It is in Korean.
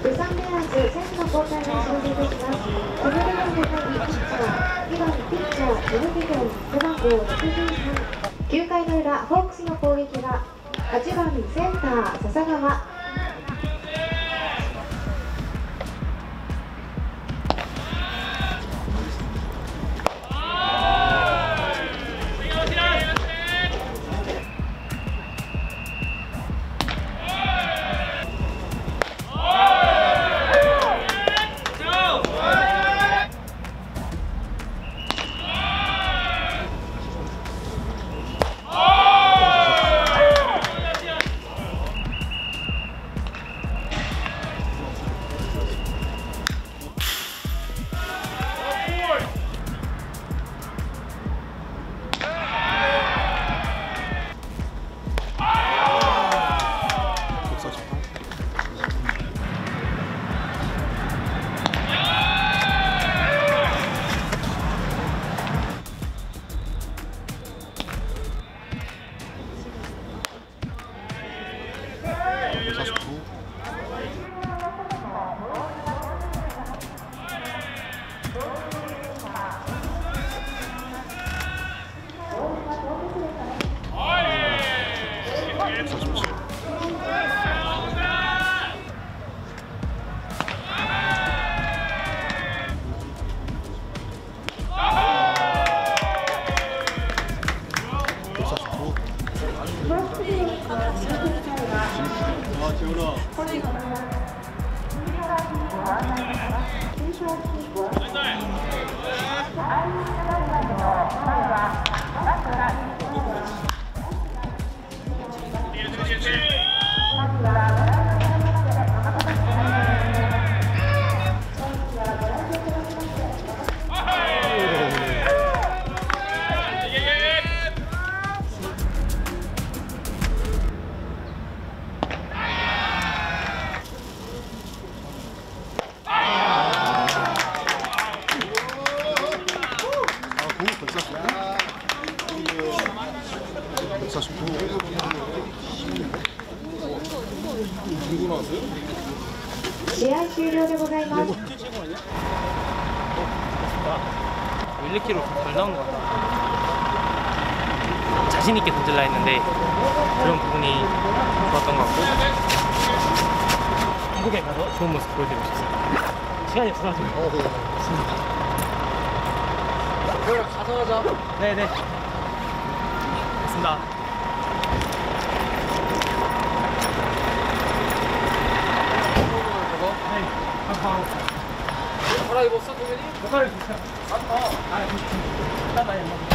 ウサンベアーズ選手の交代の表示ですが、それでも5回にピッチャー、2番ピッチャー、ジルビドン、背番号63。9回の裏、ホークスの攻撃が8番センター、笹川。試合終了でございます。 1kg 잘 나온 것 같다. 자신 있게 던질라 했는데 그런 부분이 좋았던 것 같고 한국에 가서 좋은 모습 보여드리고 싶습니다. 시간이 없어가지고. 그럼 가서 하자. 네네. 됐습니다. 갈아입었어, 동현이? 목화를 주세요. 아, 좋습니다. 나